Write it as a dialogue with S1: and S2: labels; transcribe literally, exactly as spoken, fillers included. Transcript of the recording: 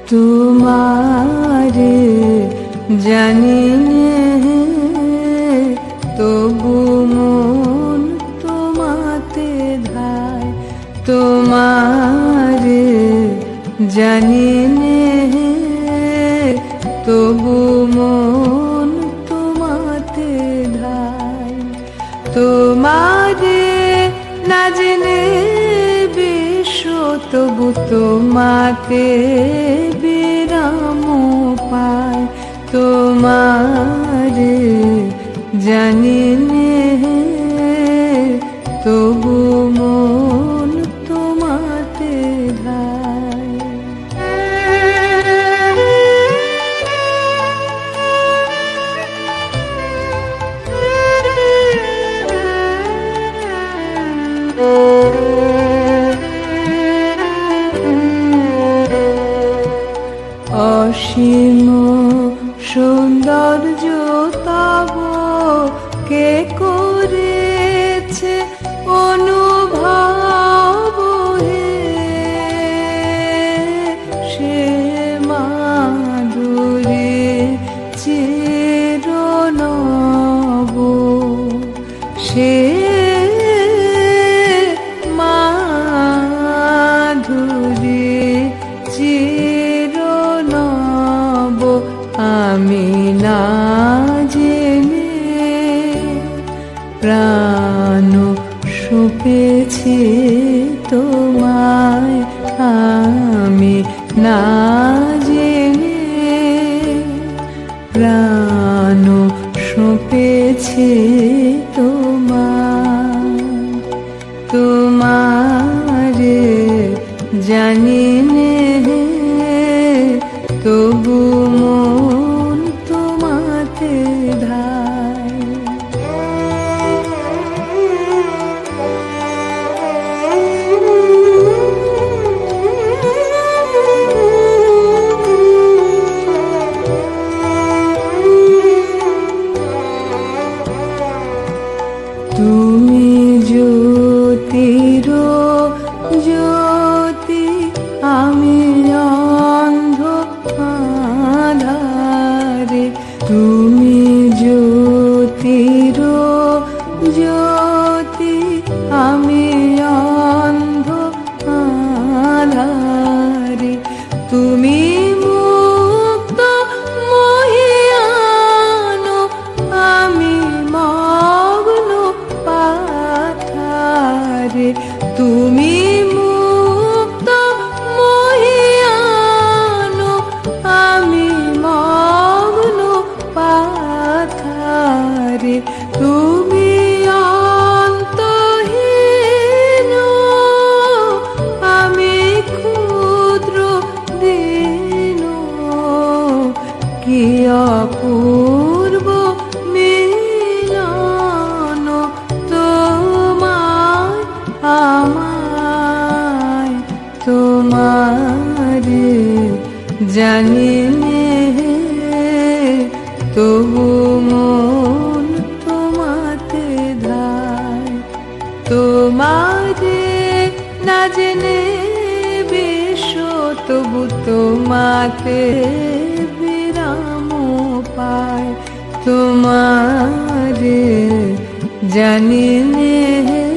S1: তোমারে জানি নে তবু মন তোমাতে ধায়, তোমারে জানি নে তবু মন তোমাতে ধায়। তোমারে না জেনে বিশ্ব তবু তোমাতে বিরাম পায়, তোমারে জানি নে তবু মন তোমাতে ধায়। অসীম সৌন্দর্য তব কে করেছে অনুভব হে, সে মাধুরী চিরনব, সে মাধুরী চিরনব আমি না জেনে প্রাণ সঁপেছি তোমায়, আমি না জেনে প্রাণ সঁপেছি তোমায়। তোমারে জানি নে তবু মন তোমাতে ধায়। তুমি জ্যোতির জ্যোতি আমি অন্ধ আধারে, তুমি জ্যোতির জ্যোতি আমি অন্ধ আধারে, তুমি মুক্ত মহিয়ান আমি মগ্ন পাথারে, তুমি মুক্ত মহিয়ান আমি মগ্ন পাথারে, তুমি অন্তহীন আমি ক্ষুদ্র দীন, কি অপূর্ব মিলন তোমায় আমায়। তোমারে জানি নে তবু মন তোমাতে ধায়, তোমারে না জেনে বিশ্ব তবু তোমাতে বিরাম পায়, তোমারে জানি নে